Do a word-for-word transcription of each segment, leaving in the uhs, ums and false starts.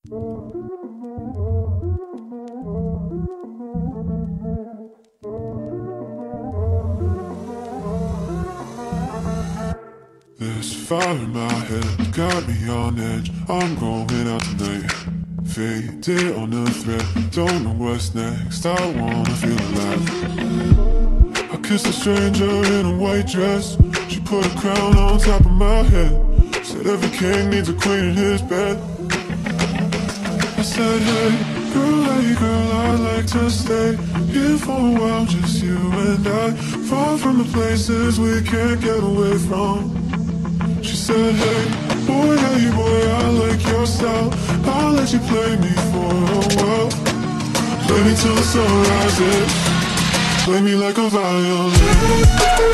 This fire in my head got me on edge. I'm going out tonight, faded on the thread. Don't know what's next, I wanna feel alive. I kissed a stranger in a white dress. She put a crown on top of my head. Said every king needs a queen in his bed. I said, hey, girl, hey, girl, I'd like to stay here for a while, just you and I, far from the places we can't get away from. She said, hey, boy, hey, boy, I like your style. I'll let you play me for a while. Play me till the sun rises. Play me like a violin.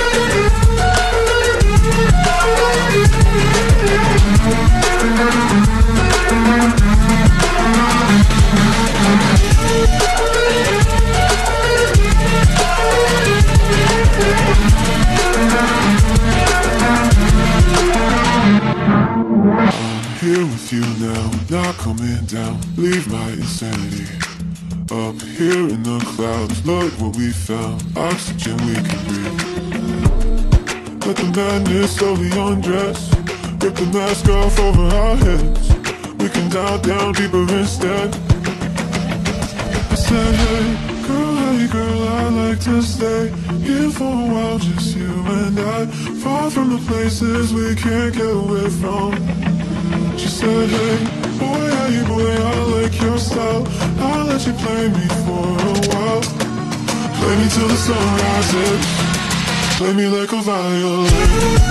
I'm here with you now, not coming down. Leave my insanity up here in the clouds. Look what we found, oxygen we can breathe. Let the madness slowly undress. Rip the mask off over our heads. We can dive down deeper instead. I said, hey, girl, hey, girl, I'd like to stay here for a while, just you and I, far from the places we can't get away from. She said, hey, boy, hey, boy, I like your style. I'll let you play me for a while. Play me till the sun rises. Play me like a violin.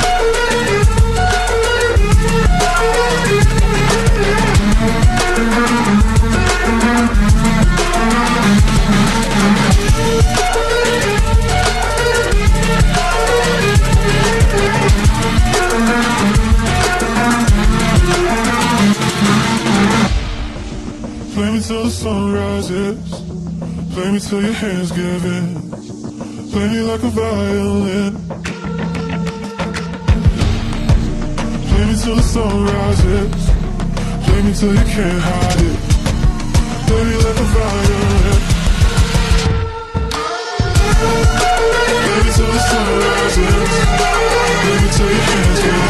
Play me till the sun rises. Play me till your hands give in. Play me like a violin. Play me till the sun rises. Play me till you can't hide it. Play me like a violin. Play me till the sun rises. Play me till your hands give in.